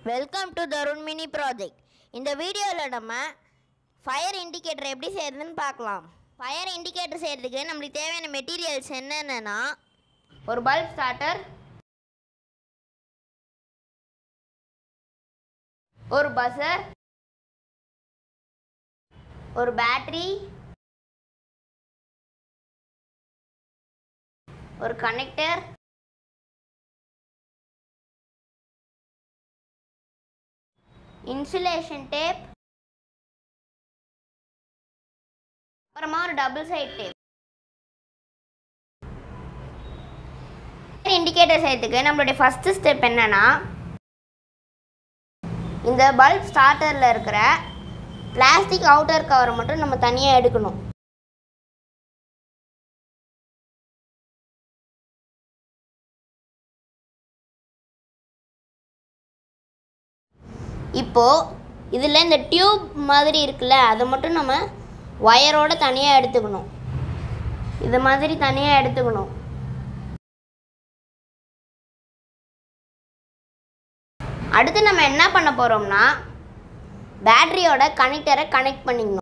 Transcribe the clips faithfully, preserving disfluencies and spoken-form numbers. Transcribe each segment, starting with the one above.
Welcome to Tarun mini project. இந்த வீடியோவில் நம்ம ஃபயர் இண்டிகேட்டர் எப்படி செய்யறதுன்னு பார்க்கலாம். ஃபயர் இண்டிகேட்டர் செய்கிறதுக்கு நம்மளுக்கு தேவையான மெட்டீரியல்ஸ் என்னென்னா ஒரு பல்ப் ஸ்டார்டர், ஒரு பஸர், ஒரு பேட்டரி, ஒரு கனெக்டர், இன்சுலேஷன் டேப், அப்புறமா ஒரு டபுள் சைட் டேப். இண்டிகேட்டர் செய்யறதுக்கு நம்மளுடைய ஃபர்ஸ்ட் ஸ்டெப் என்னன்னா, இந்த பல்ப் ஸ்டார்டரில் இருக்கிற பிளாஸ்டிக் அவுட்டர் கவரை மட்டும் நம்ம தனியாக எடுக்கணும். இப்போது இதில் இந்த டியூப் மாதிரி இருக்குல்ல, அதை மட்டும் நம்ம ஒயரோடு தனியாக எடுத்துக்கணும். இது மாதிரி தனியாக எடுத்துக்கணும். அடுத்து நம்ம என்ன பண்ண போகிறோம்னா, பேட்டரியோட கனெக்டரை கனெக்ட் பண்ணிக்கணும்.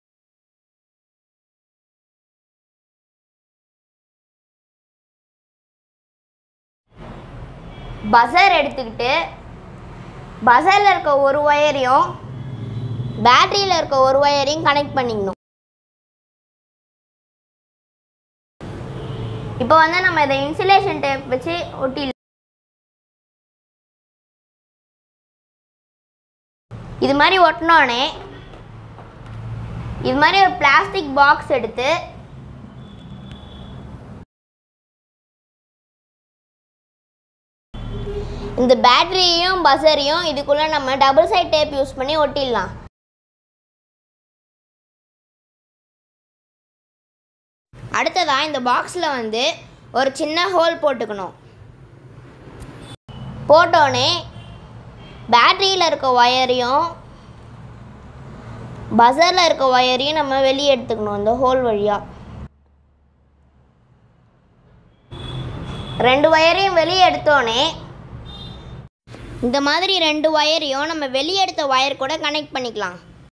பஸர் எடுத்துக்கிட்டு பஸரில் இருக்க ஒரு ஒயரையும் பேட்டரியில் இருக்க ஒரு ஒயரையும் கனெக்ட் பண்ணிக்கணும். இப்போ வந்து நம்ம இதை இன்சுலேஷன் டேப் வச்சு ஒட்டி, இது மாதிரி ஒட்டினோடனே இது மாதிரி ஒரு பிளாஸ்டிக் பாக்ஸ் எடுத்து இந்த பேட்டரியையும் பஸரையும் இதுக்குள்ளே நம்ம டபுள் சைட் டேப் யூஸ் பண்ணி ஒட்டிடலாம். அடுத்ததாக இந்த பாக்ஸில் வந்து ஒரு சின்ன ஹோல் போட்டுக்கணும். போட்டோடனே பேட்டரியில் இருக்க ஒயரையும் பஸரில் இருக்க ஒயரையும் நம்ம வெளியே எடுத்துக்கணும். இந்த ஹோல் வழியாக ரெண்டு ஒயரையும் வெளியே எடுத்தோடனே இந்த மாதிரி ரெண்டு ஒயரையும் நம்ம வெளியே எடுத்த ஒயர் கூட கனெக்ட் பண்ணிக்கலாம்.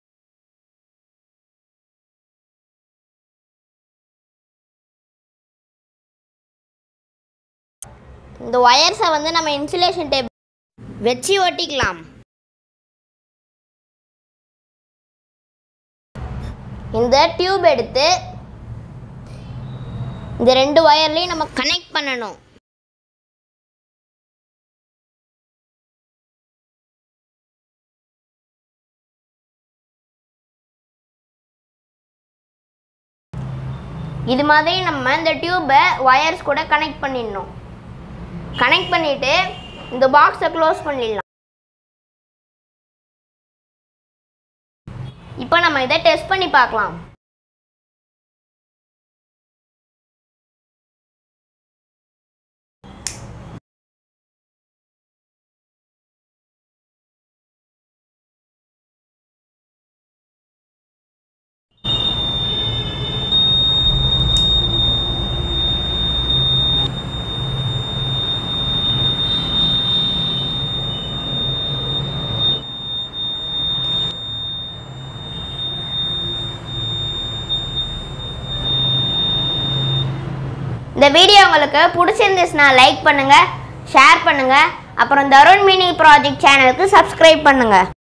இந்த ஒயர்ஸை வந்து நம்ம இன்சுலேஷன் டேப் வச்சு ஒட்டிக்கலாம். இந்த டியூப் எடுத்து இந்த ரெண்டு ஒயர்லையும் நம்ம கனெக்ட் பண்ணணும். இது மாதிரி நம்ம இந்த டியூபை ஒயர்ஸ் கூட கனெக்ட் பண்ணிடணும். கனெக்ட் பண்ணிவிட்டு இந்த பாக்ஸை க்ளோஸ் பண்ணிடலாம். இப்போ நம்ம இதை டெஸ்ட் பண்ணி பார்க்கலாம். இந்த வீடியோ உங்களுக்கு பிடிச்சிருந்துச்சுன்னா லைக் பண்ணுங்கள், ஷேர் பண்ணுங்கள், அப்புறம் தருண் மினி ப்ராஜெக்ட் சேனலுக்கு சப்ஸ்கிரைப் பண்ணுங்கள்.